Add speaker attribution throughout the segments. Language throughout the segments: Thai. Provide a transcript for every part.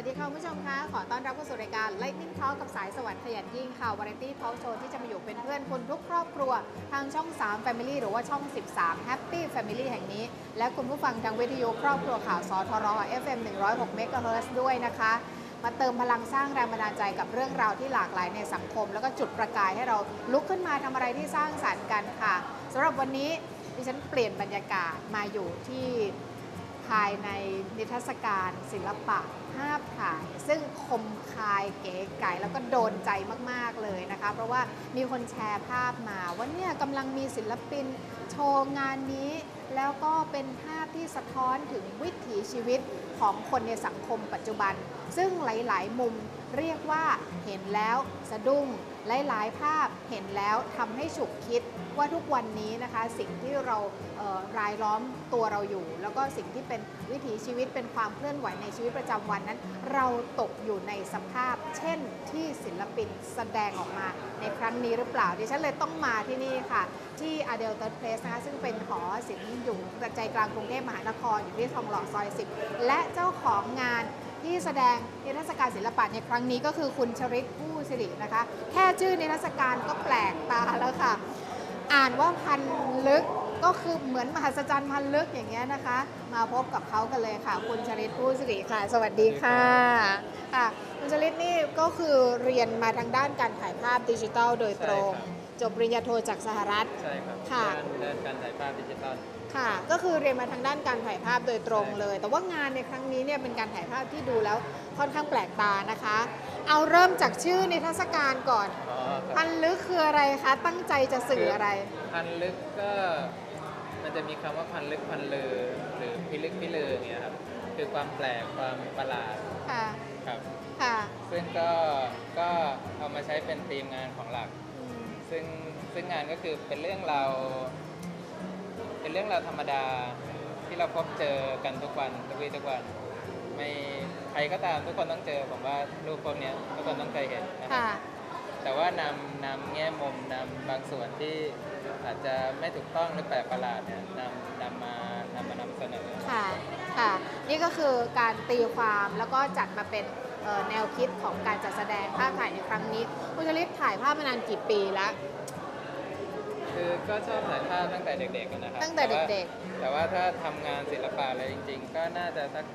Speaker 1: วัสดีค่ะคุณผู้ชมคะขอต้อนรับเข้าสู่รายการ Lightning Talk กับสายสวรรค์ขยันยิ่งค่ะ Variety Talk Show ที่จะมาอยู่เป็นเพื่อนคุณทุกครอบครัวทางช่อง 3 Family หรือว่าช่อง 13 Happy Family แห่งนี้และคุณผู้ฟังทางวิทยุครอบครัวข่าวสทร FM 106 MHz ด้วยนะคะมาเติมพลังสร้างแรงบันดาลใจกับเรื่องราวที่หลากหลายในสังคมแล้วก็จุดประกายให้เราลุกขึ้นมาทำอะไรที่สร้างสรรค์กันค่ะสำหรับวันนี้ดิฉันเปลี่ยนบรรยากาศมาอยู่ที่ภายในนิทรรศการศิลปะภาพถ่ายซึ่งคมคายเก๋ไก๋แล้วก็โดนใจมากๆเลยนะคะเพราะว่ามีคนแชร์ภาพมาว่าเนี่ยกำลังมีศิลปินโชว์งานนี้แล้วก็เป็นภาพที่สะท้อนถึงวิถีชีวิตของคนในสังคมปัจจุบันซึ่งหลายๆมุมเรียกว่าเห็นแล้วสะดุ้งหลายๆภาพเห็นแล้วทำให้ฉุกคิดว่าทุกวันนี้นะคะสิ่งที่เรารายล้อมตัวเราอยู่แล้วก็สิ่งที่เป็นวิถีชีวิตเป็นความเคลื่อนไหวในชีวิตประจำวันนั้นเราตกอยู่ในสภาพเช่นที่ศิลปินแสดงออกมาในครั้งนี้หรือเปล่าดิฉันเลยต้องมาที่นี่ค่ะที่ Adele Third Place นะคะซึ่งเป็นหอศิลป์อยู่ใจกลางกรุงเทพมหานครอยู่ที่ทองหล่อซอย 10และเจ้าของงานที่แสดงนิทรรศการศิลปะในครั้งนี้ก็คือคุณชริตผู้สิรินะคะแค่ชื่อนิทรรศการก็แปลกตาแล้วค่ะอ่านว่าพันลึกก็คือเหมือนมหัศจรรย์พันลึกอย่างเงี้ยนะคะมาพบกับเขากันเลยค่ะคุณชริตผู้สิริค่ะสวัสดีค่ะค่ะคุณชริตนี่ก็คือเรียนมาทางด้านการถ่ายภาพดิจิทัลโดยตรงจบปริญญาโทจากสหรัฐ
Speaker 2: ใช่ครับ
Speaker 1: ค่ะ
Speaker 2: ด้านการถ่ายภาพดิจิตอล
Speaker 1: ค่ะก็คือเรียนมาทางด้านการถ่ายภาพโดยตรงเลยแต่ว่างานในครั้งนี้เนี่ยเป็นการถ่ายภาพที่ดูแล้วค่อนข้างแปลกตานะคะเอาเริ่มจากชื่อนิทรรศการก่อนพันลึกคืออะไรคะตั้งใจจะสื่ออะไร
Speaker 2: พันลึกก็มันจะมีคำว่าพันลึกพันลือหรือพิลึกพิลืออย่างเงี้ยครับคือความแปลกความประหลาด
Speaker 1: ค่ะ
Speaker 2: ครับ
Speaker 1: ค่ะ
Speaker 2: ซึ่งก็เอามาใช้เป็นธีมงานของหลักซึ่งงานก็คือเป็นเรื่องราวธรรมดาที่เราพบเจอกันทุกวันทุกวี่ทุกวันไม่ใครก็ตามทุกคนต้องเจอผมว่ารูปพวกนี้ทุกคนต้องเคยเห็นนะครับแต่ว่านำแง่มุมนำบางส่วนที่อาจจะไม่ถูกต้องหรือแปลกประหลาดเนี่ยนำมานำเสนอ
Speaker 1: ค่ะค่ะนี่ก็คือการตีความแล้วก็จัดมาเป็นแนวคิดของการจัดแสดงภาพถ่ายในครั้งนี้คุณชลิตถ่ายภาพมานานกี่ปีแล้ว
Speaker 2: คือก็ชอบถ่ายภาพตั้งแต่เด็กๆนะครับ
Speaker 1: ตั้งแต่เด็ก
Speaker 2: ๆแต่ว่าถ้าทำงานศิลปะอะไรจริงๆก็น่าจะสัก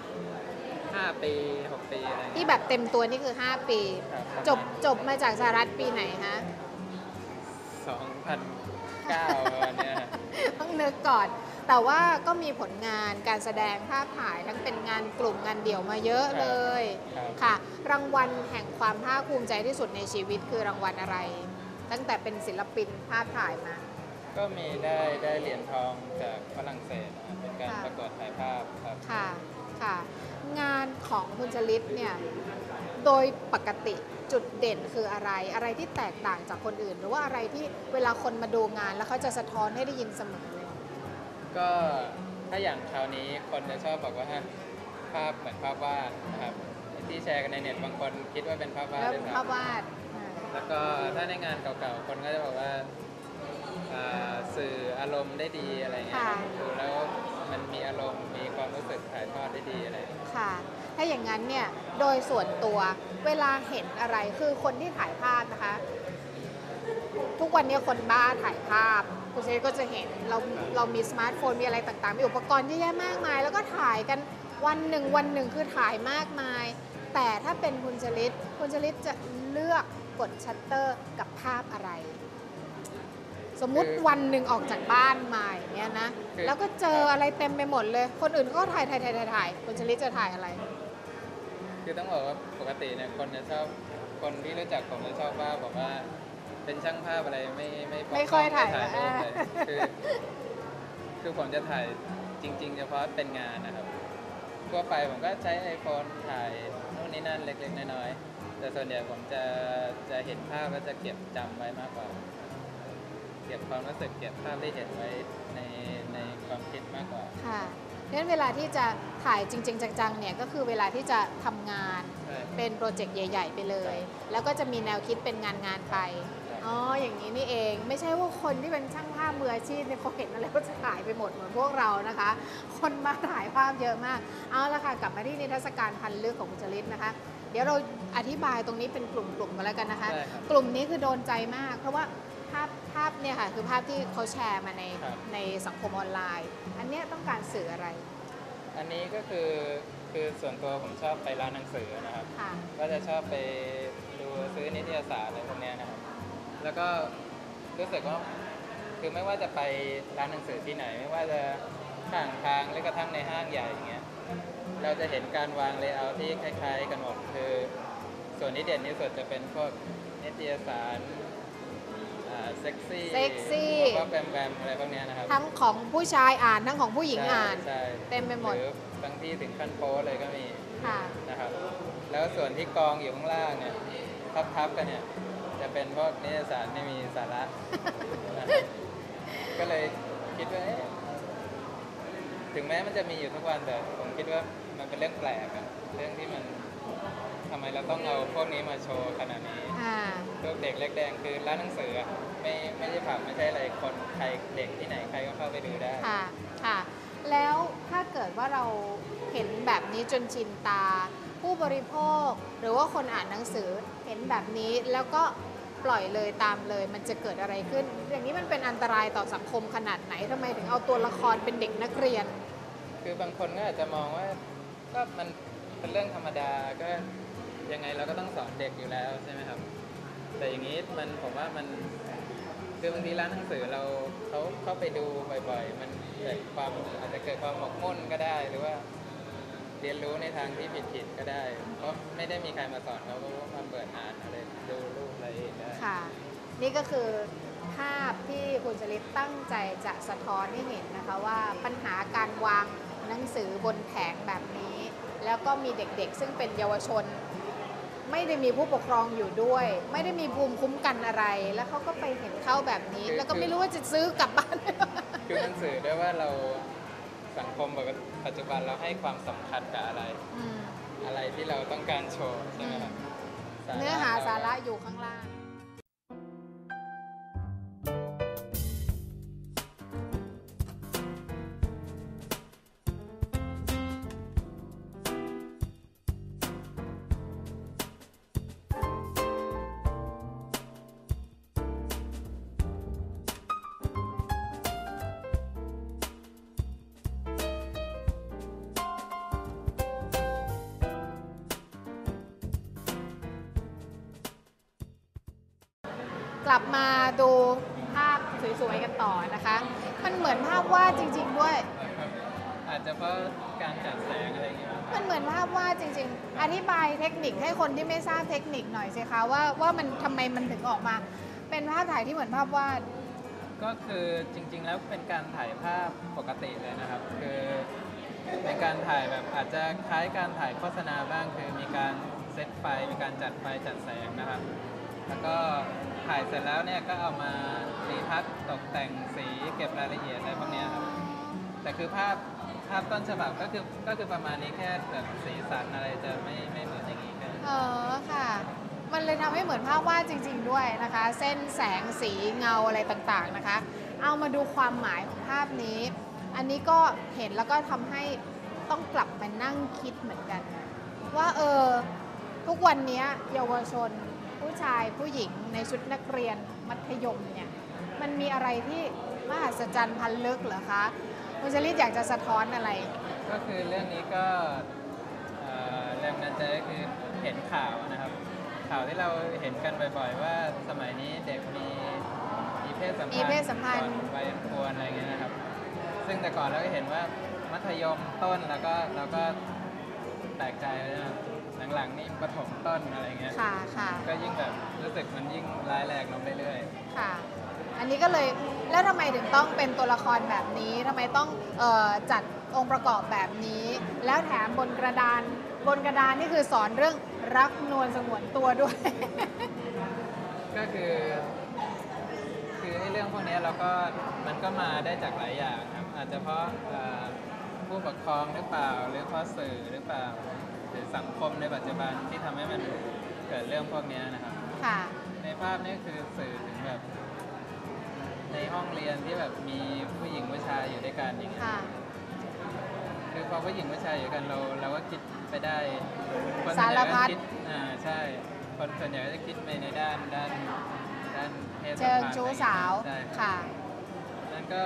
Speaker 2: 5 ปี6 ปีอะไร
Speaker 1: ที่แบบเต็มตัวนี่คือ5 ปีจบมาจากสหรัฐปีไหนฮะ
Speaker 2: 2009เนี่ย
Speaker 1: ต้องนึกก่อนแต่ว่าก็มีผลงานการแสดงภาพถ่ายทั้งเป็นงานกลุ่มงานเดี่ยวมาเยอะเลยค่ะรางวัลแห่งความภาคภูมิใจที่สุดในชีวิตคือรางวัลอะไรตั้งแต่เป็นศิลปินภาพถ่ายมา
Speaker 2: ก็มีได้เหรียญทองจากฝรั่งเศสเป็นการประกวดถ่ายภาพครับ
Speaker 1: ค่ะค่ะงานของคุณชลิตเนี่ยโดยปกติจุดเด่นคืออะไรที่แตกต่างจากคนอื่นหรือว่าอะไรที่เวลาคนมาดูงานแล้วเขาจะสะท้อนให้ได้ยินเสมอเลย
Speaker 2: ก็ถ้าอย่างคราวนี้คนจะชอบบอกว่าภาพเหมือนภาพวาดนะครับที่แชร์กันในเน็ตบางคนคิดว่าเป็นภาพวาด
Speaker 1: เป็นภาพวาด
Speaker 2: แล้วก็ถ้าในงานเก่าๆคนก็จะบอกว่าสื่ออารมณ์ได้ดีอะไรเงี้ยดูแล้วมันมีอารมณ์มีความรู้สึกถ่ายทอดได้ดีอะไร
Speaker 1: ค่ะถ้าอย่างนั้นเนี่ยโดยส่วนตัวเวลาเห็นอะไรคือคนที่ถ่ายภาพนะคะทุกวันนี้คนบ้าถ่ายภาพคุณเจก็จะเห็นเรามีสมาร์ทโฟนมีอะไรต่างๆมีอุปกรณ์เยอะแยะมากมายแล้วก็ถ่ายกันวันหนึ่งคือถ่ายมากมายแต่ถ้าเป็นคุณชลิตจะเลือกกดชัตเตอร์กับภาพอะไรสมมุติวันหนึ่งออกจากบ้านมาอย่างเงี้ยนะแล้วก็เจออะไรเต็มไปหมดเลยคนอื่นก็ถ่ายคุณชลิตจะถ่ายอะไร
Speaker 2: คือต้องบอกว่าปกติเนี่ยคนที่รู้จักผมจะชอบว่าบอกว่าเป็นช่างภาพอะไร
Speaker 1: ไม่ค่อยถ่าย
Speaker 2: รูปเลยคือผมจะถ่ายจริงๆเฉพาะเป็นงานนะครับทั่วไปผมก็ใช้ iPhone ถ่ายนู่นนี่นั่นเล็กๆน้อยๆแต่ส่วนใหญ่ผมจะเห็นภาพแล้วจะเก็บจำไว้มากกว่าเก็บความรู้สึกเก็บภาพที่เห็นไว้ในความคิดมากกว่า
Speaker 1: ค่ะเพราะฉะนั้นเวลาที่จะถ่ายจริงๆจังๆเนี่ยก็คือเวลาที่จะทำงานเป็นโปรเจกต์ใหญ่ๆไปเลยแล้วก็จะมีแนวคิดเป็นงานไปอ๋ออย่างนี้นี่เองไม่ใช่ว่าคนที่เป็นช่างภาพมืออาชีพเนี่ยเขาเห็นอะไรก็จะถ่ายไปหมดเหมือนพวกเรานะคะ คนมาถ่ายภาพเยอะมากเอาละค่ะกลับมาที่นิทรรศการพันลึกของคุณจริตนะคะ เดี๋ยวเราอธิบายตรงนี้เป็นกลุ่มๆกันแล้วกันนะคะ
Speaker 2: ได้ครับ
Speaker 1: กลุ่มนี้คือโดนใจมาก เพราะว่าภาพเนี่ยค่ะคือภาพที่เขาแชร์มาในสังคมออนไลน์ อันเนี้ยต้องการสื่ออะไร
Speaker 2: อันนี้ก็คือส่วนตัวผมชอบไปร้านหนังสือนะครับ
Speaker 1: ค่ะ
Speaker 2: ก็จะชอบไปดูซื้อนิตยสารอะไรพวกเนี้ยนะครับ แล้วก็รู้สึกว่าคือไม่ว่าจะไปร้านหนังสือที่ไหน ไม่ว่าจะข้างทางหรือกระทั่งในห้างใหญ่อย่างเงี้ยเราจะเห็นการวางเลเยอร์ที่คล้ายๆกันหมดคือส่วนที่เด่นที่สุดจะเป็นพวกนิตยสารเซ็กซี่
Speaker 1: เซ็กซี่
Speaker 2: พวกแบมอะไรพวกเนี้ยนะครับ
Speaker 1: ทั้งของผู้ชายอ่านทั้งของผู้หญิงอ่าน
Speaker 2: ใช่
Speaker 1: เต็มไปหมด
Speaker 2: รือบางที่ถึงขั้นโป๊เลยก็มี
Speaker 1: ค่ะ
Speaker 2: นะครับ แล้วส่วนที่กองอยู่ข้างล่างเนี่ยทับกันเนี่ยจะเป็นพวกนิตยสารที่มีสาระนะครับก็เลยคิดว่าเอ๊ะถึงแม้มันจะมีอยู่ทุกวันแต่ผมคิดว่ามันเป็นเรื่องแปลกอะเรื่องที่มันทำไมเราต้องเอาพวกนี้มาโชว์ขนาดนี้
Speaker 1: อ่า
Speaker 2: พวกเด็กเล็กแดงคือร้านหนังสืออะไม่ใช่ผับไม่ใช่อะไรคนใครเด็กที่ไหนใครก็เข้าไปดูได้
Speaker 1: ค่ะ ค่ะ แล้วถ้าเกิดว่าเราเห็นแบบนี้จนชินตา ผู้บริโภค หรือว่าคนอ่านหนังสือเห็นแบบนี้แล้วก็ปล่อยเลยตามเลยมันจะเกิดอะไรขึ้น อย่างนี้มันเป็นอันตรายต่อสังคมขนาดไหนทำไมถึงเอาตัวละครเป็นเด็กนักเรียน
Speaker 2: คือบางคนก็อาจจะมองว่าก็มันเป็นเรื่องธรรมดาก็ยังไงเราก็ต้องสอนเด็กอยู่แล้วใช่ไหมครับ แต่อย่างนี้ผมว่ามันคือบางทีร้านหนังสือเราเขาเข้าไปดูบ่อยๆ มันเกิดความอาจจะเกิดความหมกมุ่นก็ได้ หรือว่าเรียนรู้ในทางที่ผิดๆก็ได้ เพราะไม่ได้มีใครมาสอนเขาก็มาเปิดอ่านอะไรดูรูปอะไรเองได้
Speaker 1: ค่ะ นี่ก็คือภาพที่คุณจริตตั้งใจจะสะท้อนให้เห็นนะคะว่าปัญหาการวางหนังสือบนแผงแบบนี้ แล้วก็มีเด็กๆ ซึ่งเป็นเยาวชน ไม่ได้มีผู้ปกครองอยู่ด้วย ไม่ได้มีภูมิคุ้มกันอะไร แล้วเขาก็ไปเห็นเข้าแบบนี้ แล้วก็ไม่รู้ว่าจะซื้อกลับบ้าน
Speaker 2: คือมันสื่อด้วยว่าเราสังคมปัจจุบันเราให้ความสำคัญกับอะไร
Speaker 1: อืม
Speaker 2: อะไรที่เราต้องการโชว์ใช่ไหมครับ
Speaker 1: เนื้อหาสาระอยู่ข้างล่าง กลับมาดูภาพสวยๆกันต่อนะคะ มันเหมือนภาพวาดจริงๆด้วย
Speaker 2: อาจจะเพราะการจัดแสงอะไรอย่างเงี้ย
Speaker 1: มันเหมือนภาพวาดจริงๆ อธิบายเทคนิคให้คนที่ไม่ทราบเทคนิคหน่อยสิคะว่ามันทำไมมันถึงออกมา เป็นภาพถ่ายที่เหมือนภาพวาด
Speaker 2: ก็คือจริง ๆ แล้วเป็นการถ่ายภาพปกติเลยนะครับ คือเป็นการถ่ายแบบอาจจะคล้ายการถ่ายโฆษณาบ้างคือมีการเซตไฟมีการจัดไฟจัดแสงนะครับ แล้วก็ถ่ายเสร็จแล้วเนี่ยก็เอามารีทัชตกแต่งสีเก็บรายละเอียดอะไรพวกเนี้ยครับแต่คือภาพต้นฉบับก็คือประมาณนี้แค่แบบสีสันอะไรจะไม่เหมือนอย่างนี้แค่
Speaker 1: เออค่ะ มันเลยทำให้เหมือนภาพวาดจริง ๆ ด้วยนะคะ เส้นแสงสีเงาอะไรต่างๆนะคะ เอามาดูความหมายของภาพนี้ อันนี้ก็เห็นแล้วก็ทำให้ต้องกลับมานั่งคิดเหมือนกัน ว่าทุกวันนี้เยาวชนผู้ชายผู้หญิงในชุดนักเรียนมัธยมเนี่ยมันมีอะไรที่มหัศจรรย์พันลึกเหรอคะคุณจริตอยากจะสะท้อนอะไร
Speaker 2: ก็คือเรื่องนี้ก็แรงบันดาลใจก็คือเห็นข่าวนะครับ ข่าวที่เราเห็นกันบ่อยๆ ว่าสมัยนี้เด็กมีเพศสัมพันธ์
Speaker 1: มีเพศสัมพันธ์
Speaker 2: ก่อนวัยอันควรอะไรเงี้ยนะครับ ซึ่งแต่ก่อนเราก็เห็นว่ามัธยมต้นแล้วก็แปลกใจเลยนะครับหลังๆนี่ประถมต้นอะไรเงี้ย
Speaker 1: ค่ะค่ะ
Speaker 2: ก็ยิ่งแบบรู้สึกมันยิ่งร้ายแรงลงเรื่อย
Speaker 1: ค่ะ อันนี้ก็เลยแล้วทำไมถึงต้องเป็นตัวละครแบบนี้ทำไมต้องจัดองค์ประกอบแบบนี้ แล้วแถมบนกระดานนี่คือสอนเรื่องรักนวลสงวนตัวด้วย
Speaker 2: ๆ ก็คือไอ้เรื่องพวกนี้มันก็มาได้จากหลายอย่างครับอาจจะเพราะผู้ปกครองหรือเปล่าหรือเพราะสื่อหรือเปล่าหรือสังคมในปัจจุบันที่ทำให้มันเกิดเรื่องพวกนี้นะครับ
Speaker 1: ค่ะ
Speaker 2: อในภาพนี่คือสื่อถึงแบบในห้องเรียนที่แบบมีผู้หญิงผู้ชายอยู่ด้วยกันอย่างเงี้ย
Speaker 1: ค่ะ
Speaker 2: คือพอผู้หญิงผู้ชายอยู่กันเราก็คิดไปได้คน
Speaker 1: สารพัด
Speaker 2: ส่วนใหญ่ก็คิดใช่คนส่วนใหญ่ก็จะคิดไปในด้านเพศสัม
Speaker 1: เชิง
Speaker 2: พันธ์
Speaker 1: ชู้สาว
Speaker 2: ใช่
Speaker 1: ค่ะ
Speaker 2: นั่นก็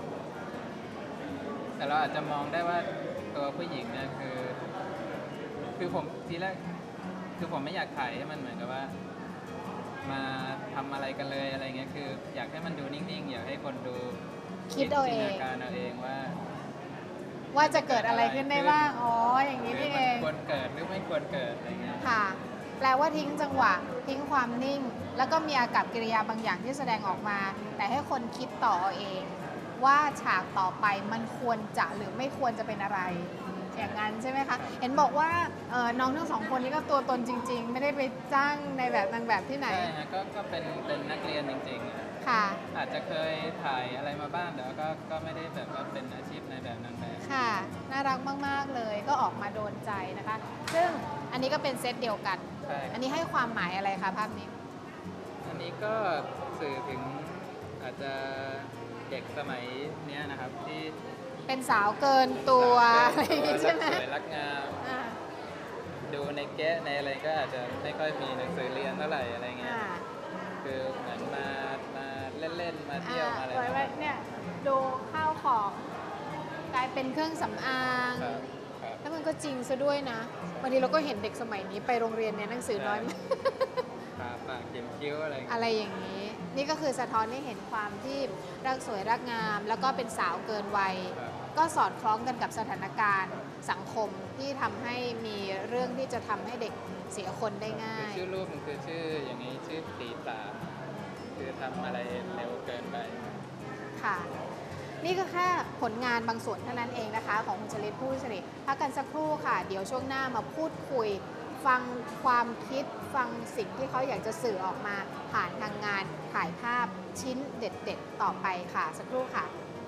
Speaker 2: แต่เราอาจจะมองได้ว่าตัวผู้หญิงเนี่ยคือผมทีแรกคือผมไม่อยากถ่ายให้มันเหมือนกับว่า มาทำอะไรกันเลยอะไรเงี้ยคืออยากให้มันดูนิ่งๆอยากให้คนดู
Speaker 1: คิดเอาเอง
Speaker 2: จินตนาการเอาเองว่า
Speaker 1: ว่าจะเกิดอะไรขึ้นได้บ้าง อ๋อ อย่างนี้นี่เอง
Speaker 2: ควรเกิดหรือไม่ควรเกิดอะไรเงี้ย
Speaker 1: ค่ะ แปลว่าทิ้งจังหวะ ทิ้งความนิ่ง แล้วก็มีอากับกิริยาบางอย่างที่แสดงออกมา แต่ให้คนคิดต่อเอาเอง ว่าฉากต่อไปมันควรจะหรือไม่ควรจะเป็นอะไร อย่างนั้นใช่ไหมคะ เห็นบอกว่าน้องทั้งสองคนนี้ก็ตัวตนจริง ๆ ไม่ได้ไปจ้างในแบบนางแบบที่ไหน
Speaker 2: ใช่ฮะก็เป็นนักเรียนจริงๆอะ
Speaker 1: ค่ะ
Speaker 2: อาจจะเคยถ่ายอะไรมาบ้างแต่ว่าก็ไม่ได้แบบว่าเป็นอาชีพในแบบนางแบบ
Speaker 1: ค่ะ น่ารักมาก ๆ เลย ก็ออกมาโดนใจนะคะ ซึ่งอันนี้ก็เป็นเซตเดียวกัน
Speaker 2: ใช่
Speaker 1: อันนี้ให้ความหมายอะไรคะภาพนี้
Speaker 2: อันนี้ก็สื่อถึงอาจจะเด็กสมัยเนี้ยนะครับที่
Speaker 1: เป็นสาวเกินตัวอะไรอย่างงี้ใช่ไหม
Speaker 2: สวยรักงาม
Speaker 1: อ่า
Speaker 2: ดูในแก๊ะในอะไรก็อาจจะไม่ค่อยมีหนังสือเรียนเท่าไหร่อะไรเงี้ย
Speaker 1: อ่า
Speaker 2: คือเหมือนมาเล่นๆมาเที่ยวมาอะไร
Speaker 1: ไว้ว่าเนี่ยดูข้าวของกลายเป็นเครื่องสำอาง
Speaker 2: ครับครับ
Speaker 1: แล้วมันก็จริงซะด้วยนะบางทีเราก็เห็นเด็กสมัยนี้ไปโรงเรียนเนี่ยหนังสือน้อยมาก
Speaker 2: ครับปากเขียนคิ้วอะไรเงี้ย
Speaker 1: อะไรอย่างนี้ นี่ก็คือสะท้อนให้เห็นความที่รักสวยรักงาม แล้วก็เป็นสาวเกินวัย
Speaker 2: ครับ
Speaker 1: ก็สอดคล้องกันกับสถานการณ์สังคมที่ทำให้มีเรื่องที่จะทำให้เด็กเสียคนได้ง่า
Speaker 2: คือย ชื่อรูปมันคือชื่ออย่างนี้ชื่อตีตาคือทำอะไรเร็วเกินไป
Speaker 1: ค่ะ นี่ก็แค่ผลงานบางส่วนเท่านั้นเองนะคะ ของคุณชลิตผู้สนิทพักกันสักครู่ค่ะ เดี๋ยวช่วงหน้ามาพูดคุย ฟังความคิดฟังสิ่งที่เขาอยากจะสื่อออกมาผ่านทางงานถ่ายภาพชิ้นเด็ดๆ ต่อไปค่ะ สักครู่ค่ะ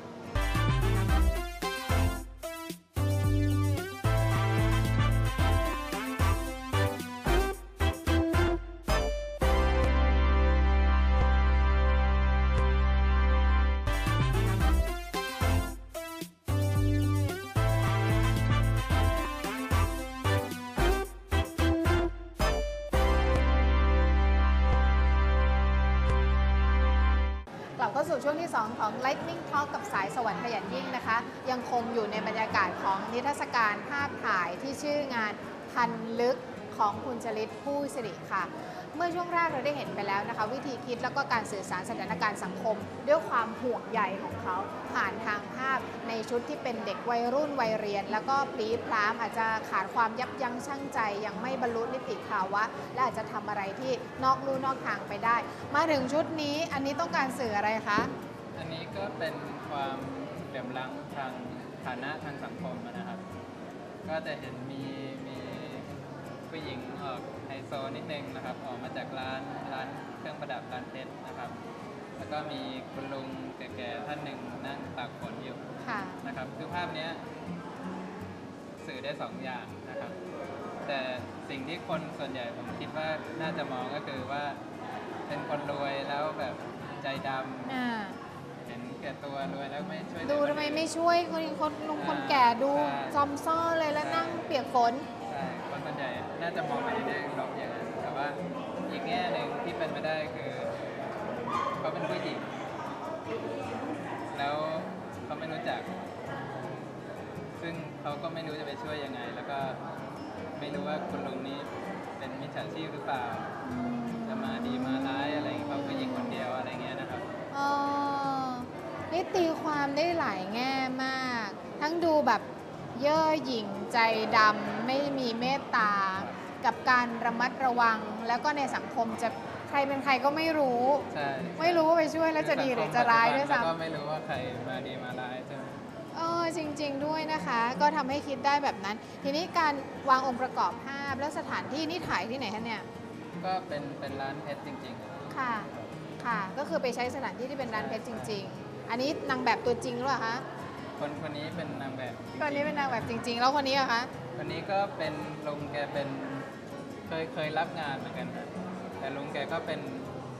Speaker 1: กลับเข้าสู่ช่วงที่ 2 ของ Lightning Talk กับสายสวรรค์ขยันยิ่งนะคะ ยังคงอยู่ในบรรยากาศของนิทรรศการภาพถ่ายที่ชื่องานพันลึกของคุณชลิตผู้สิริค่ะ เมื่อช่วงแรกเราได้เห็นไปแล้วนะคะ วิธีคิดแล้วก็การสื่อสารสถานการณ์สังคม ด้วยความห่วงใยของเขา ผ่านทางภาพในชุดที่เป็นเด็กวัยรุ่นวัยเรียน แล้วก็ปรี๊พร้ามอาจจะขาดความยับยั้งชั่งใจ ยังไม่บรรลุนิติภาวะ และอาจจะทำอะไรที่นอกลู่นอกทางไปได้ มาถึงชุดนี้อันนี้ต้องการสื่ออะไรคะ
Speaker 2: อันนี้ก็เป็นความเหลื่อมล้ำทางฐานะทางสังคมนะครับ ก็จะเห็นมีผู้หญิงออกไฮโซนิดนึงนะครับ ออกมาจากร้านเครื่องประดับร้านเพชรนะครับ แล้วก็มีคุณลุงแก่ๆท่านหนึ่งนั่งตากฝนอยู่
Speaker 1: ค่ะ
Speaker 2: นะครับ คือภาพเนี้ยสื่อได้สองอย่างนะครับ แต่สิ่งที่คนส่วนใหญ่ผมคิดว่าน่าจะมองก็คือว่าเป็นคนรวยแล้วแบบใจดำ
Speaker 1: อ่า
Speaker 2: เห็นแก่ตัวรวยแล้วไม่ช่วยเหลือ
Speaker 1: ดูทำไมไม่ช่วยคนลุงคนแก่ดู
Speaker 2: ใช่
Speaker 1: ซอมซ่อเลยแล้วนั่งเปียกฝน
Speaker 2: ใช่คนส่วนใหญ่น่าจะมองไปในแง่ลบอย่างนั้นแต่ว่าอีกแง่หนึ่งที่เป็นไปได้คือเขาเป็นผู้หญิงแล้วเขาไม่รู้จัก ซึ่งเขาก็ไม่รู้จะไปช่วยยังไง แล้วก็ไม่รู้ว่าคุณลุงนี้เป็นมิจฉาชีพหรือเปล่า จะมาดีมาร้ายอะไรอย่างเงี้ยเขาผู้หญิงคนเดียวอะไรเงี้ยนะครับ
Speaker 1: อ๋อ นี่ตีความได้หลายแง่มาก ทั้งดูแบบเย่อหยิ่งใจดำไม่มีเมตตา กับการระมัดระวัง แล้วก็ในสังคมจะใครเป็นใครก็ไม่รู้
Speaker 2: ใช่
Speaker 1: ไม่รู้ว่าไปช่วยแล้วจะดีหรือจะร้ายด้วย
Speaker 2: แล้วก็
Speaker 1: ซ้ำ
Speaker 2: ไม่รู้ว่าใครมาดีมาร้ายใช่ไหม
Speaker 1: จริง ๆ ด้วยนะคะ ก็ทำให้คิดได้แบบนั้น ทีนี้การวางองค์ประกอบภาพและสถานที่นี่ถ่ายที่ไหนคะเนี่ย
Speaker 2: ก็เป็นร้านเพชรจริงๆ
Speaker 1: ค่ะ ค่ะ ก็คือไปใช้สถานที่ที่เป็นร้านเพชรจริง ๆ อันนี้นางแบบตัวจริงหรือเปล่าคะ
Speaker 2: คนนี้เป็นนางแบบจริงๆ
Speaker 1: คนนี้เป็นนางแบบจริง ๆ แล้วคนนี้อะคะ
Speaker 2: คนนี้ก็เป็นลุงแกเป็นเคยรับงานเหมือนกันนะแต่ลุงแกก็เป็น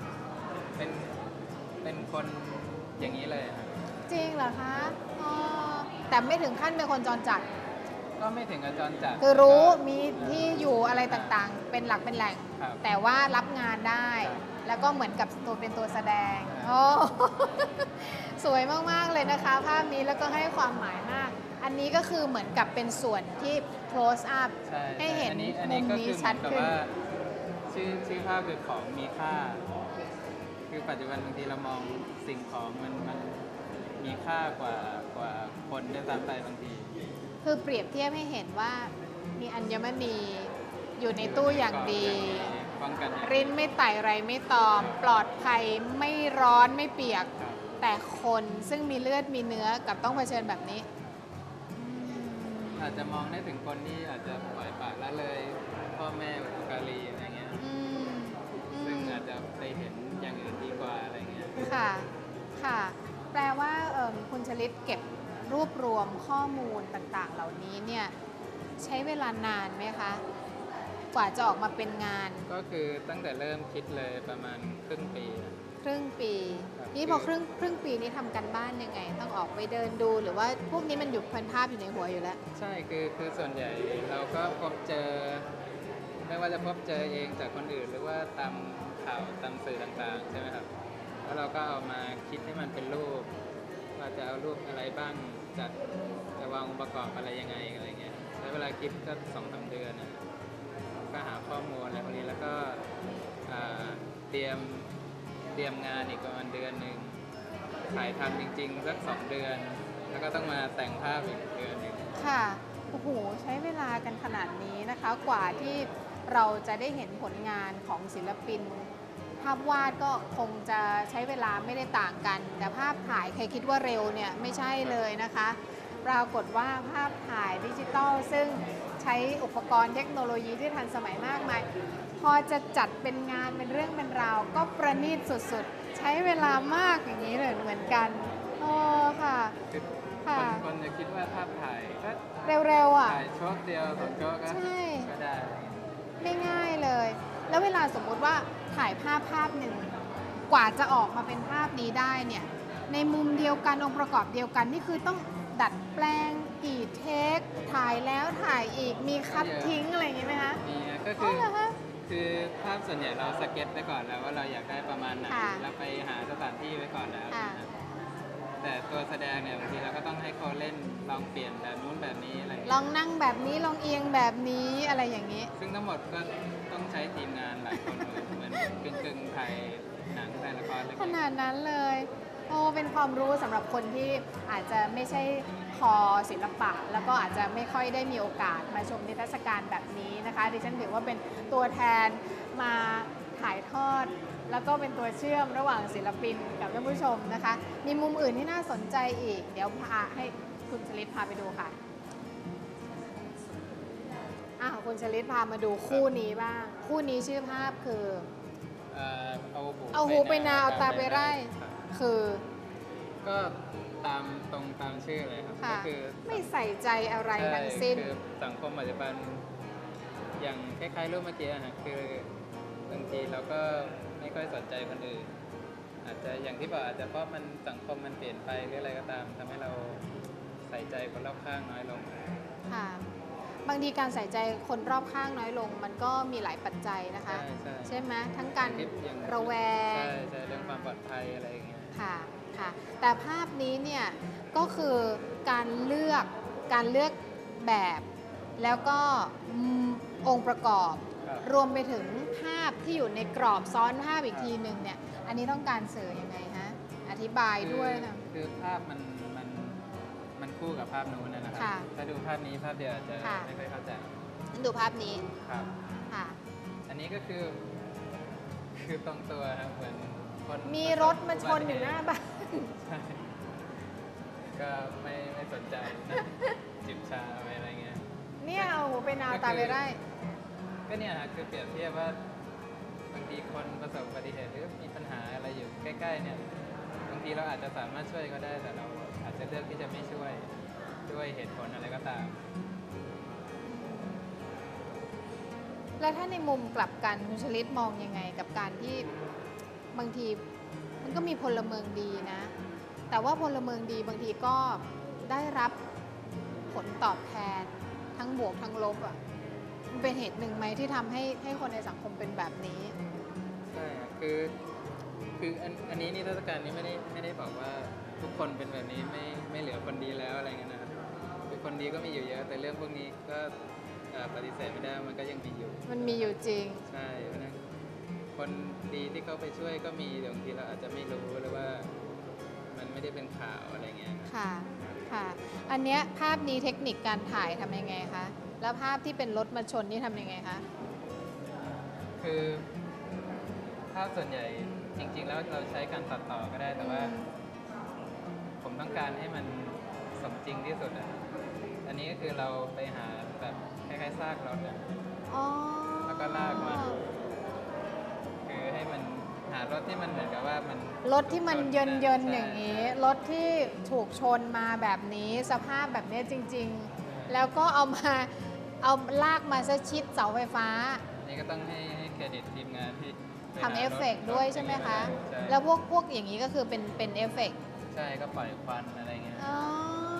Speaker 2: เป็นเป็นคนอย่างนี้เลยครับ
Speaker 1: จริงเหรอคะอ๋อแต่ไม่ถึงขั้นเป็นคนจรจัด
Speaker 2: ก็ไม่ถึงกับจรจัด
Speaker 1: คือรู้
Speaker 2: ก็
Speaker 1: มีที่อยู่อะไรต่างๆ เป็นหลักเป็นแหล่ง
Speaker 2: ครับ
Speaker 1: แต่ว่ารับงานได้
Speaker 2: ครับ
Speaker 1: แล้วก็เหมือนกับตัวเป็นตัวแสดง
Speaker 2: ครับ
Speaker 1: โอ้ สวยมาก ๆ เลยนะคะ ภาพนี้แล้วก็ให้ความหมายมาก อันนี้ก็คือเหมือนกับเป็นส่วนที่ close up
Speaker 2: ใช่
Speaker 1: ให้เห็น
Speaker 2: อัน
Speaker 1: มุ
Speaker 2: นี้
Speaker 1: ม
Speaker 2: ก็
Speaker 1: นี้
Speaker 2: คือเห
Speaker 1: ชั
Speaker 2: มื
Speaker 1: ด
Speaker 2: อนกับ
Speaker 1: ขึ้น
Speaker 2: ว่าชื่อภาพคือของมีค่า คือปัจจุบันบางทีเรามองสิ่งของมันมีค่ากว่าคนด้วยซ้ำไปบางที
Speaker 1: คือเปรียบเทียบให้เห็นว่ามีอัญมณีอยู่ในตู้อย่างดี
Speaker 2: ป้องกันอย่างดี
Speaker 1: ริ้นไม่ไต่ไรไม่ตอม ปลอดภัยไม่ร้อนไม่เปียก
Speaker 2: ครับ
Speaker 1: แต่คนซึ่งมีเลือดมีเนื้อกับต้องเผชิญแบบนี้
Speaker 2: อาจจะมองได้ถึงคนที่อาจจะปล่อยปละละเลยพ่อแม่บุพการีอะไรเงี้ย
Speaker 1: อืมอื
Speaker 2: ซึ่ง
Speaker 1: ม
Speaker 2: อาจจะไปเห็นอย่างอื่นดีกว่าอะไรเงี้ย
Speaker 1: ค่ะ ค่ะ แปลว่าคุณชลิตเก็บรวบรวมข้อมูลต่างๆ เหล่านี้เนี่ยใช้เวลานานไหมคะ กว่าจะออกมาเป็นงาน
Speaker 2: ก็คือตั้งแต่เริ่มคิดเลยประมาณครึ่งปีนะ
Speaker 1: ครึ่งปี
Speaker 2: ครับ
Speaker 1: นี่พอครึ่งปีนี้ทำกันบ้านยังไง ต้องออกไปเดินดูหรือว่าพวกนี้มันอยู่พันภาพอยู่ในหัวอยู่แล้ว
Speaker 2: ใช่คือส่วนใหญ่เราก็พบเจอ ไม่ว่าจะพบเจอเองจากคนอื่น หรือว่าตามข่าวตามสื่อต่างๆใช่ไหมครับแล้วเราก็เอามาคิดให้มันเป็นรูป ว่าจะเอารูปอะไรบ้างจะวางองค์ประกอบอะไรยังไงอะไรเงี้ยใช้เวลาคิดก็2-3 เดือนนะก็หาข้อมูลอะไรพวกนี้แล้วก็อ่าเตรียมงานอีกประมาณเดือนหนึ่งถ่ายทำจริงๆสัก2 เดือน แล้วก็ต้องมาแต่งภาพอีกเดือนหนึ่ง
Speaker 1: ค่ะ โอ้โห ใช้เวลากันขนาดนี้นะคะ กว่าที่เราจะได้เห็นผลงานของศิลปิน ภาพวาดก็คงจะใช้เวลาไม่ได้ต่างกัน แต่ภาพถ่ายใครคิดว่าเร็วเนี่ยไม่ใช่เลยนะคะ ปรากฏว่าภาพถ่ายดิจิตอลซึ่งใช้อุปกรณ์เทคโนโลยีที่ทันสมัยมากมาย พอจะจัดเป็นงานเป็นเรื่องเป็นราว ก็ประณีตสุดๆ ใช้เวลามากอย่างนี้เลยเหมือนกันโอ้ค่ะ
Speaker 2: คือ
Speaker 1: ค่ะ
Speaker 2: คนจะคิดว่าภาพถ่ายก็
Speaker 1: เร็วๆอ่ะ
Speaker 2: ถ่ายโชว์เดียว2 โชว์ก็
Speaker 1: ใช่
Speaker 2: ก็ได้
Speaker 1: ไม่ง่ายเลย แล้วเวลาสมมุติว่าถ่ายภาพหนึ่ง กว่าจะออกมาเป็นภาพนี้ได้เนี่ย ในมุมเดียวกันองค์ประกอบเดียวกันนี่คือต้องดัดแปลงกี่เทค ถ่ายแล้วถ่ายอีก มีคัดทิ้งอะไรอย่างงี้ไหมคะ
Speaker 2: มีนะก็
Speaker 1: อ๋
Speaker 2: คือ อ
Speaker 1: เหรอคะ
Speaker 2: คือภาพส่วนใหญ่เราสเก็ตไปก่อนแล้วว่าเราอยากได้ประมาณไหน
Speaker 1: ค่ะ
Speaker 2: เราไปหาสถานที่ไว้ก่อนแล้ว
Speaker 1: ค่ะ
Speaker 2: นะแต่ตัวแสดงเนี่ยบางทีเราก็ต้องให้เขาเล่นลองเปลี่ยนแบบนู้นแบบนี้อะไรอย่าง
Speaker 1: ล
Speaker 2: เงี้
Speaker 1: อย งนั่งแบบนี้ ลองเอียงแบบนี้อะไรอย่างนี้
Speaker 2: ซึ่งทั้งหมดก็ต้องใช้ทีมงานหลายคนเหมือนกึ่งถ่ายหนังถ่ายละครอะไรอย่าง
Speaker 1: ข
Speaker 2: เงี้ย
Speaker 1: นาดนั้นเลย โอ้เป็นความรู้สำหรับคนที่อาจจะไม่ใช่คอศิลปะ แล้วก็อาจจะไม่ค่อยได้มีโอกาสมาชมนิทรรศการแบบนี้นะคะ ดิฉันถือว่าเป็นตัวแทนมาถ่ายทอด แล้วก็เป็นตัวเชื่อมระหว่างศิลปินกับท่านผู้ชมนะคะ มีมุมอื่นที่น่าสนใจอีก เดี๋ยวพาให้คุณชลิตพาไปดูค่ะคุณชลิตพามาดูคู่นี้บ้าง คู่นี้ชื่อภาพคือ เอาหูไปนาเอาตาไปไร่
Speaker 2: ครับ
Speaker 1: คือ
Speaker 2: ก็ตามชื่อเลยครับ
Speaker 1: ค่ะ
Speaker 2: ก็คือ
Speaker 1: ไม่ใส่ใจอะไรทั้งสิ้น
Speaker 2: ใช่คือสังคมปัจจุบันอย่างคล้ายๆรูปเมื่อกี้อะฮะคือบางทีเราก็ไม่ค่อยสนใจคนอื่น อาจจะอย่างที่บอกอาจจะเพราะมันสังคมมันเปลี่ยนไปหรืออะไรก็ตามทำให้เราใส่ใจคนรอบข้างน้อยลง
Speaker 1: ค่ะ บางทีการใส่ใจคนรอบข้างน้อยลง มันก็มีหลายปัจจัยนะคะ
Speaker 2: ใช่
Speaker 1: ไหมทั้งการ
Speaker 2: อย่าง
Speaker 1: ระแวง
Speaker 2: ใช่เรื่องความปลอดภัยอะไรอย่างเงี้ย
Speaker 1: ค่ะค่ะ แต่ภาพนี้เนี่ยก็คือการเลือกแบบ แล้วก็องค์ประกอบ
Speaker 2: ครับ
Speaker 1: รวมไปถึงภาพที่อยู่ในกรอบซ้อนภาพอีกทีหนึ่งเนี่ย อันนี้ต้องการสื่อยังไงฮะ อธิบายด้วยนะ
Speaker 2: คือภาพมันคู่กับภาพนู้นนะครั
Speaker 1: ค่ะ
Speaker 2: ถ้าดูภาพนี้ภาพเดียวอาจจะ
Speaker 1: ค่ะ
Speaker 2: ไม่ค่อยเข้าใจ
Speaker 1: ดูภาพนี้
Speaker 2: ครับ
Speaker 1: ค่ะ
Speaker 2: อันนี้ก็คือตรงตัวครับเหมือนคน
Speaker 1: มีรถมาชนอยู่หน้าบ้าน
Speaker 2: ใช่ก็ไม่สนใจนะจิบชาไปอะไรเงี้ย
Speaker 1: เนี่ยเอาหูไปนาตาไปไร่
Speaker 2: ก็เนี่ยฮะคือเปรียบเทียบว่าบางทีคนประสบอุบัติเหตุหรือมีปัญหาอะไรอยู่ใกล้ๆเนี่ยบางทีเราอาจจะสามารถช่วยเขาได้แต่เราอาจจะเลือกที่จะไม่ช่วยด้วยเหตุผลอะไรก็ตาม
Speaker 1: แล้วถ้าในมุมกลับกันคุณชลิตมองยังไงกับการที่บางทีมันก็มีพลเมืองดีนะ แต่ว่าพลเมืองดีบางทีก็ได้รับผลตอบแทนทั้งบวกทั้งลบอ่ะมันเป็นเหตุหนึ่งไหมที่ทำให้คนในสังคมเป็นแบบนี้
Speaker 2: ใช่ครับคืออันนี้นิทรรศการนี้ไม่ได้บอกว่าทุกคนเป็นแบบนี้ไม่เหลือคนดีแล้วอะไรเงี้ยนะครับคือคนดีก็มีอยู่เยอะแต่เรื่องพวกนี้ก็ปฏิเสธไม่ได้มันก็ยังมีอยู่
Speaker 1: มันมีอยู่จริง
Speaker 2: ใช่เพราะฉะนั้นคนดีที่เขาไปช่วยก็มีแต่บางทีเราอาจจะไม่รู้หรือว่ามันไม่ได้เป็นข่าวอะไรเงี้ยครับ
Speaker 1: ค่ะ ค่ะ อันเนี้ยภาพนี้เทคนิคการถ่ายทำยังไงคะ แล้วภาพที่เป็นรถมาชนนี่ทำยังไงคะ
Speaker 2: คือภาพส่วนใหญ่จริง ๆ แล้วเราใช้การตัดต่อก็ได้แต่ว่า ผมต้องการให้มันสมจริงที่สุดอะอันนี้ก็คือเราไปหาแบบคล้ายๆซากรถอะ
Speaker 1: อ๋อ
Speaker 2: แล้วก็ลากมา คือให้มันหารถที่มันเหมือนกับว่ามัน
Speaker 1: รถที่มันเยินๆ
Speaker 2: ใช่
Speaker 1: อย่างนี้ รถที่ถูกชนมาแบบนี้สภาพแบบนี้จริง ๆ แล้วก็เอาลากมาซะชิดเสาไฟฟ้า
Speaker 2: อันนี้ก็ต้องให้เครดิตทีมงานที่ไปหา
Speaker 1: ทำเอฟเฟกต์
Speaker 2: รถ
Speaker 1: ด้วยใช่ไหมคะ
Speaker 2: ใช่
Speaker 1: แล้วพวกอย่างนี้ก็คือเป็นเอฟเฟกต์
Speaker 2: ใช่ก็ปล่อยควันอะไรเงี้ย
Speaker 1: อ๋อ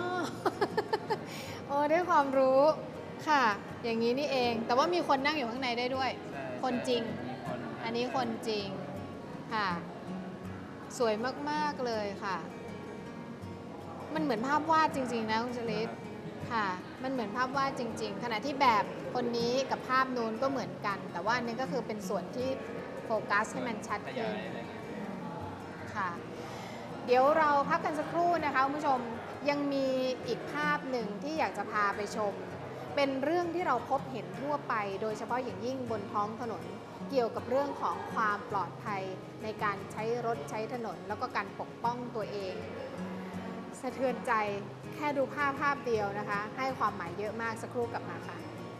Speaker 1: โอ้ได้ความรู้ค่ะ อย่างนี้นี่เอง แต่ว่ามีคนนั่งอยู่ข้างในได้ด้วย
Speaker 2: ใช่
Speaker 1: คนจริง
Speaker 2: มีคน
Speaker 1: อันนี้คนจริงค่ะ สวยมากๆเลยค่ะ มันเหมือนภาพวาดจริงๆนะคุณชลิตค่ะ มันเหมือนภาพวาดจริง ๆ ขณะที่แบบคนนี้กับภาพนู้นก็เหมือนกัน แต่ว่าอันนี้ก็คือเป็นส่วนที่โฟกัสให้มันชัด
Speaker 2: ข
Speaker 1: ขึ้
Speaker 2: ยาน ยอะไรเงี้ย
Speaker 1: ค่ะ เดี๋ยวเราพักกันสักครู่นะคะคุณผู้ชมยังมีอีกภาพหนึ่งที่อยากจะพาไปชม เป็นเรื่องที่เราพบเห็นทั่วไป โดยเฉพาะอย่างยิ่งบนท้องถนน เกี่ยวกับเรื่องของความปลอดภัยในการใช้รถใช้ถนน แล้วก็การปกป้องตัวเอง สะเทือนใจแค่ดูภาพเดียวนะคะ ให้ความหมายเยอะมากสักครู่กลับมาค่ะ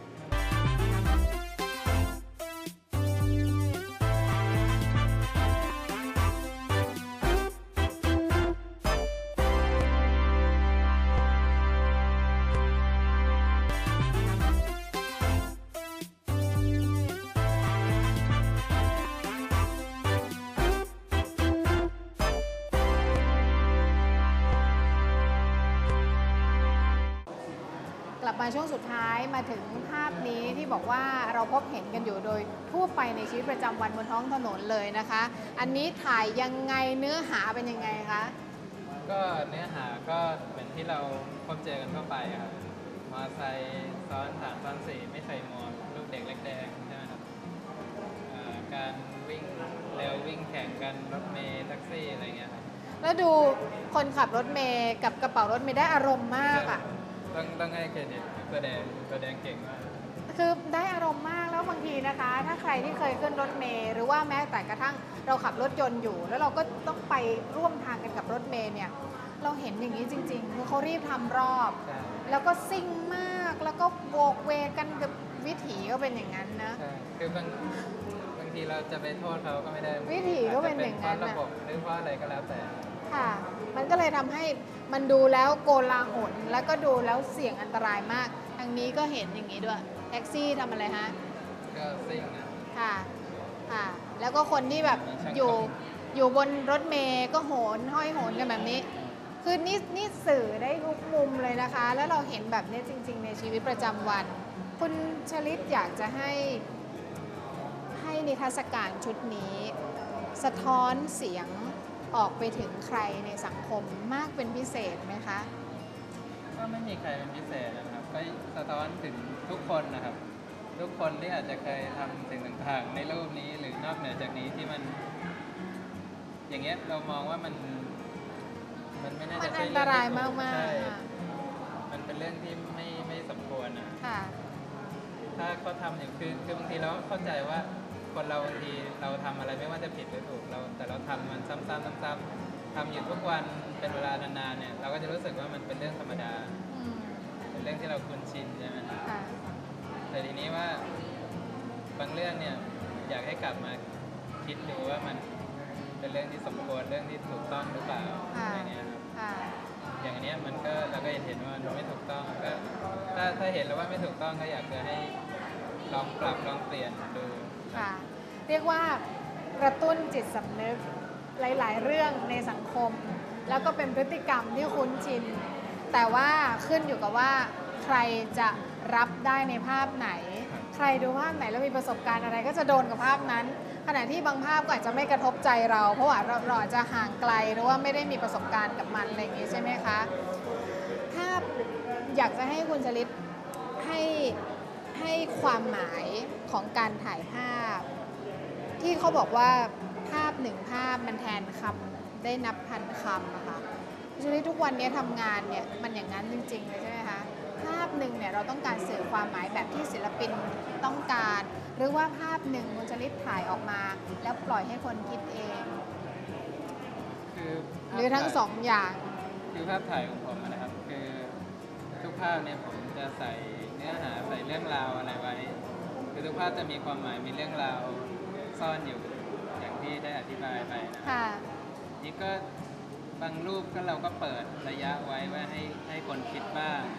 Speaker 1: กลับมาช่วงสุดท้ายมาถึงภาพนี้ที่บอกว่าเราพบเห็นกันอยู่โดยทั่วไปในชีวิตประจำวันบนท้องถนนเลยนะคะ อันนี้ถ่ายยังไงเนื้อหาเป็นยังไงคะ
Speaker 2: ก็เนื้อหาก็เหมือนที่เราพบเจอกันทั่วไปอะครับมอเตอร์ไซค์ซ้อน3ซ้อน4ไม่ใส่หมวกลูกเด็กเล็กแดงใช่ไหมครับการวิ่งเร็ววิ่งแข่งกันรถเมล์แท็กซี่อะไรเงี้ยครับ
Speaker 1: แล้วดูคนขับรถเมย์กับกระเป๋ารถเมย์ได้อารมณ์มากอ่ะ
Speaker 2: ต้องให้เครดิตแสดงเก่งมาก
Speaker 1: คือได้อารมณ์มากแล้วบางทีนะคะ ถ้าใครที่เคยขึ้นรถเมล์หรือว่าแม้แต่กระทั่งเราขับรถยนต์อยู่ แล้วเราก็ต้องไปร่วมทางกันกับรถเมล์เนี่ยเราเห็นอย่างนี้จริงๆคือเขารีบทำรอบ
Speaker 2: ใช่
Speaker 1: แล้วก็ซิ่งมากแล้วก็โบกเวกกันกับวิถีก็เป็นอย่างนั้นนะ
Speaker 2: ใช่คืบางทีเราจะไปโทษเขาก็ไม่ได้
Speaker 1: วิถีก็เป็นอย่างนั้น
Speaker 2: เพราะ
Speaker 1: น่ะ
Speaker 2: ระบบหรือเพราะอะไรก็แล้วแต่
Speaker 1: ค่ะ มันก็เลยทำให้มันดูแล้วโกลาหลแล้วก็ดูแล้วเสี่ยงอันตรายมาก ทางนี้ก็เห็นอย่างนี้ด้วย แท็กซี่ทำอะไรฮะ
Speaker 2: ก็ซิ่งนะ
Speaker 1: ค่ะ ค่ะ แล้วก็คนที่แบบ
Speaker 2: มีช่าง
Speaker 1: อยู่
Speaker 2: กล้อง
Speaker 1: อยู่บนรถเมย์ก็โหนห้อยโหนกันแบบนี้ คือนี่สื่อได้ทุกมุมเลยนะคะ แล้วเราเห็นแบบนี้จริง ๆ ในชีวิตประจำวัน คุณชลิตอยากจะให้นิทรรศการชุดนี้ สะท้อนเสียงออกไปถึงใครในสังคมมากเป็นพิเศษไหมคะ
Speaker 2: ก็ไม่มีใครเป็นพิเศษนะครับก็สะท้อนถึงทุกคนนะครับ ทุกคนที่อาจจะเคยทำสิ่งต่างๆในรูปนี้หรือนอกเหนือจากนี้ที่มัน อย่างเงี้ยเรามองว่ามันไม่น่า
Speaker 1: มั
Speaker 2: จะ
Speaker 1: น
Speaker 2: ใช่
Speaker 1: อัน
Speaker 2: เรื่
Speaker 1: ต
Speaker 2: อง
Speaker 1: ราย
Speaker 2: ที่
Speaker 1: มา
Speaker 2: ถู
Speaker 1: ก
Speaker 2: ก
Speaker 1: ๆ
Speaker 2: ใช่
Speaker 1: ค่ะ
Speaker 2: มันเป็นเรื่องที่ไม่สมควรนะ
Speaker 1: ค่ะ
Speaker 2: ถ้าเขาทำอย่างคือบางทีเราเข้าใจว่าคนเราบางทีเราทำอะไรไม่ว่าจะผิดหรือถูกแต่เราทำมันซ้ำๆทำอยู่ทุกวันเป็นเวลานานๆเนี่ยเราก็จะรู้สึกว่ามันเป็นเรื่องธรรมดา
Speaker 1: อืม
Speaker 2: เป็นเรื่องที่เราคุ้นชินใช่ไหม
Speaker 1: ค่ะ
Speaker 2: แต่ทีนี้ว่าบางเรื่องเนี่ยอยากให้กลับมาคิดดูว่ามันเป็นเรื่องที่สมควรเรื่องที่ถูกต้องหรือเปล่า
Speaker 1: ค่ะ
Speaker 2: อะไรเงี้ยครับ
Speaker 1: ค่ะ
Speaker 2: อย่างอันเนี้ยมันก็เราก็เห็นว่ามันไม่ถูกต้องก็ถ้าเห็นแล้วว่าไม่ถูกต้องก็อยากจะให้ลองปรับลองเปลี่ยนดู
Speaker 1: ค่ะ เรียกว่ากระตุ้นจิตสำนึกหลาย ๆ เรื่องในสังคม แล้วก็เป็นพฤติกรรมที่คุ้นชิน แต่ว่าขึ้นอยู่กับว่าใครจะรับได้ในภาพไหน ใครดูภาพไหนแล้วมีประสบการณ์อะไรก็จะโดนกับภาพนั้น ขณะที่บางภาพก็อาจจะไม่กระทบใจเรา เพราะว่าเราอาจจะห่างไกลหรือว่าไม่ได้มีประสบการณ์กับมันอะไรอย่างนี้ใช่ไหมคะภาพอยากจะให้คุณชลิตให้ความหมายของการถ่ายภาพ ที่เขาบอกว่าภาพหนึ่งภาพมันแทนคำได้นับพันคำอะค่ะคุณชลิตทุกวันนี้ทำงานเนี่ยมันอย่างนั้นจริงๆเลยใช่ไหมคะภาพหนึ่งเนี่ยเราต้องการสื่อความหมายแบบที่ศิลปินต้องการ หรือว่าภาพหนึ่งคุณชลิตถ่ายออกมา แล้วปล่อยให้คนคิดเอง
Speaker 2: คือ
Speaker 1: หรือทั้งสองอย่าง
Speaker 2: คือภาพถ่ายของผมนะครับคือทุกภาพเนี่ยผมจะใส่เนื้อหาใส่เรื่องราวอะไรไว้คือทุกภาพจะมีความหมายมีเรื่องราวซ่อนอยู่อย่างที่ได้อธิบายไปนะ
Speaker 1: ค่ะ
Speaker 2: นี่ก็บางรูปก็เราก็เปิดระยะไว้ว่าให้คนคิดบ้าง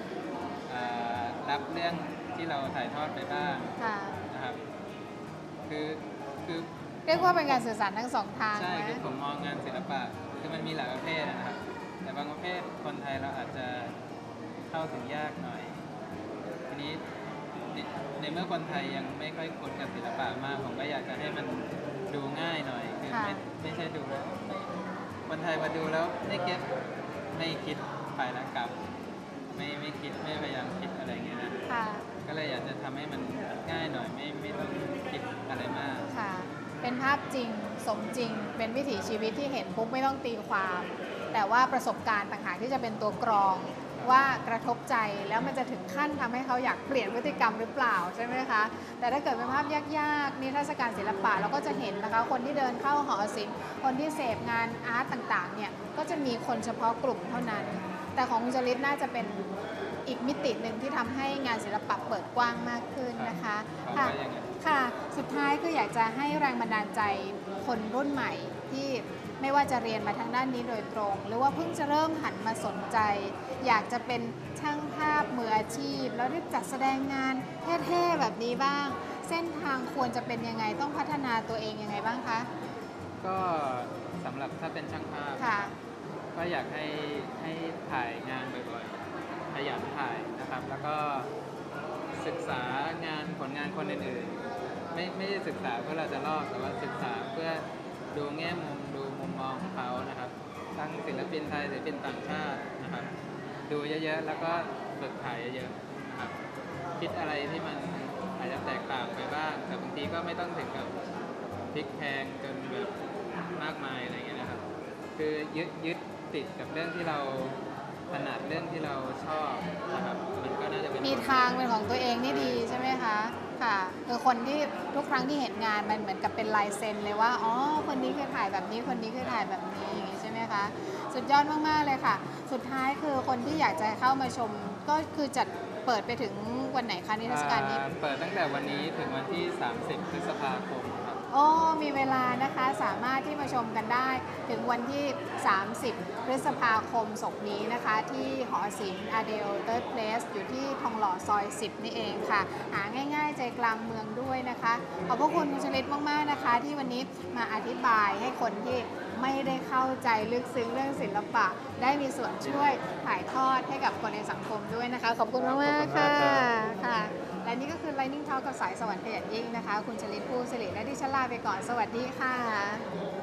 Speaker 2: รับเรื่องที่เราถ่ายทอดไปบ้าง
Speaker 1: ค่ะ
Speaker 2: นะครับคือ
Speaker 1: เรียกว่าเป็นการสื่อสารทั้งสองทาง
Speaker 2: ใช่
Speaker 1: ไหม
Speaker 2: คือผมมองงานศิลปะคือมันมีหลายประเภทนะครับแต่บางประเภทคนไทยเราอาจจะเข้าถึงยากหน่อยทีนี้ในเมื่อคนไทยยังไม่ค่อยคุ้นกับศิลปะมากผมก็อยากจะให้มันดูง่ายหน่อยคือไม่ใช่ดูแล้วคนไทยมาดูแล้วไม่เก็ตไม่คิดไปแล้วกลับไม่คิดไม่พยายามคิดอะไรเงี้ยนะ
Speaker 1: ค่ะ
Speaker 2: ก็เลยอยากจะทำให้มันง่ายหน่อยไม่ต้องคิดอะไรมาก
Speaker 1: ค่ะ เป็นภาพจริงสมจริง เป็นวิถีชีวิตที่เห็นปุ๊บไม่ต้องตีความ แต่ว่าประสบการณ์ต่างหากที่จะเป็นตัวกรองว่ากระทบใจแล้วมันจะถึงขั้นทำให้เขาอยากเปลี่ยนพฤติกรรมหรือเปล่าใช่ไหมคะ แต่ถ้าเกิดเป็นภาพยากๆนิทรรศการศิลปะเราก็จะเห็นนะคะคนที่เดินเข้าหอศิลป์คนที่เสพงานอาร์ตต่างๆเนี่ยก็จะมีคนเฉพาะกลุ่มเท่านั้น แต่ของคุณจริตน่าจะเป็นอีกมิติหนึ่งที่ทำให้งานศิลปะเปิดกว้างมากขึ้นนะคะ
Speaker 2: ครั
Speaker 1: ค่ะ
Speaker 2: บอย่างนั้น
Speaker 1: ค่ะ สุดท้ายคืออยากจะให้แรงบันดาลใจคนรุ่นใหม่ที่ไม่ว่าจะเรียนมาทางด้านนี้โดยตรง หรือว่าเพิ่งจะเริ่มหันมาสนใจ อยากจะเป็นช่างภาพมืออาชีพ แล้วได้จัดแสดงงานเท่ๆแบบนี้บ้าง เส้นทางควรจะเป็นยังไงต้องพัฒนาตัวเองยังไงบ้างคะ
Speaker 2: ก็สำหรับถ้าเป็นช่างภาพ
Speaker 1: ค่ะ
Speaker 2: ก็อยากให้ถ่ายงานบ่อยๆขยันถ่ายนะครับ แล้วก็ศึกษางานผลงานคนอื่นๆไม่ได้ศึกษาเพื่อเราจะลอกแต่ว่าศึกษาเพื่อดูแง่มุมดูมุมมองของเขานะครับทั้งศิลปินไทยศิลปินต่างชาตินะครับ ดูเยอะๆแล้วก็ฝึกถ่ายเยอะๆนะครับคิดอะไรที่มันอาจจะแตกต่างไปบ้าง แต่บางทีก็ไม่ต้องถึงกับพลิกแพงจนแบบมากมายอะไรเงี้ยนะครับ คือยึดติดกับเรื่องที่เราถนัดเรื่องที่เราชอบนะครับมันก็น่าจะเป็น
Speaker 1: มีทางเป็นของตัวเองนี่ดีใช่ไหมคะ ค่ะคือคนที่ทุกครั้งที่เห็นงานมันเหมือนกับเป็นลายเซ็นเลยว่าอ๋อคนนี้เคยถ่ายแบบนี้คนนี้เคยถ่ายแบบนี้อย่างนี้ใช่ไหมคะสุดยอดมากๆเลยค่ะ สุดท้ายคือคนที่อยากจะเข้ามาชมก็คือจัดเปิดไปถึงวันไหนคะนิทรรศการนี้
Speaker 2: เปิดตั้งแต่วันนี้ถึงวันที่ 30 พฤษภาคมครับ
Speaker 1: โอ้มีเวลานะคะสามารถที่มาชมกันได้ถึงวันที่ 30 พฤษภาคมศกนี้นะคะ ที่หอศิลป์อาเดลเติร์ดเพลสอยู่ที่ทองหล่อซอย 10 นี่เองค่ะ หาง่ายๆใจกลางเมืองด้วยนะคะ ขอบพระคุณคุณชลิตมากๆนะคะ ที่วันนี้มาอธิบายให้คนที่ไม่ได้เข้าใจลึกซึ้งเรื่องศิลปะ ได้มีส่วนช่วยถ่ายทอดให้กับคนในสังคมด้วยนะคะ ขอบคุณมากๆค่ะค่ะ และนี่ก็คือ Lightning Talk กับสายสวรรค์ขยันยิ่งนะคะ คุณชลิต ภูสิริและดิฉันลาไปก่อน สวัสดีค่ะ